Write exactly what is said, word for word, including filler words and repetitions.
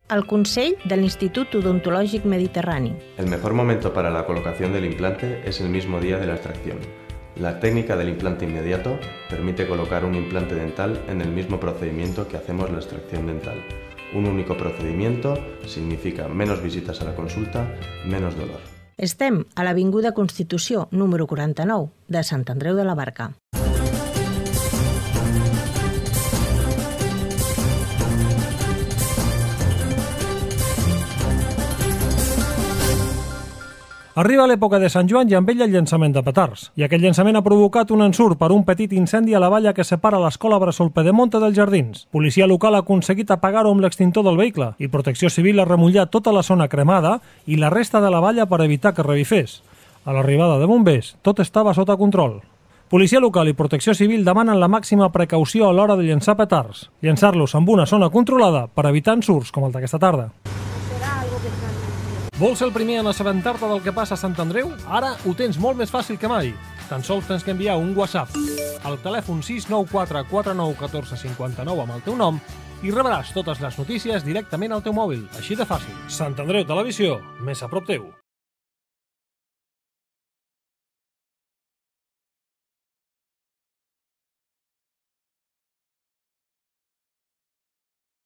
el consell de l'Institut Odontològic Mediterrani. El mejor momento para la colocación del implante es el mismo día de la extracción. La técnica del implante inmediato permite colocar un implante dental en el mismo procedimiento que hacemos la extracción dental. Un único procedimiento significa menos visitas a la consulta, menos dolor. Estem a l'Avinguda Constitució, número quaranta-nou, de Sant Andreu de la Barca. Arriba l'època de Sant Joan i amb ella el llançament de petards. I aquest llançament ha provocat un ensurt per un petit incendi a la valla que separa l'escola Bressol Pedemonte dels Jardins. Policia local ha aconseguit apagar-ho amb l'extintor del vehicle i Protecció Civil ha remullat tota la zona cremada i la resta de la valla per evitar que revifés. A l'arribada de bombers, tot estava sota control. Policia local i Protecció Civil demanen la màxima precaució a l'hora de llançar petards. Llançar-los en una zona controlada per evitar ensurts com el d'aquesta tarda. Vols ser el primer en assabentar-te del que passa a Sant Andreu? Ara ho tens molt més fàcil que mai. Tan sols tens que enviar un WhatsApp al telèfon sis nou quatre quatre nou un quatre cinc nou amb el teu nom i rebràs totes les notícies directament al teu mòbil. Així de fàcil. Sant Andreu Televisió, més a prop teu.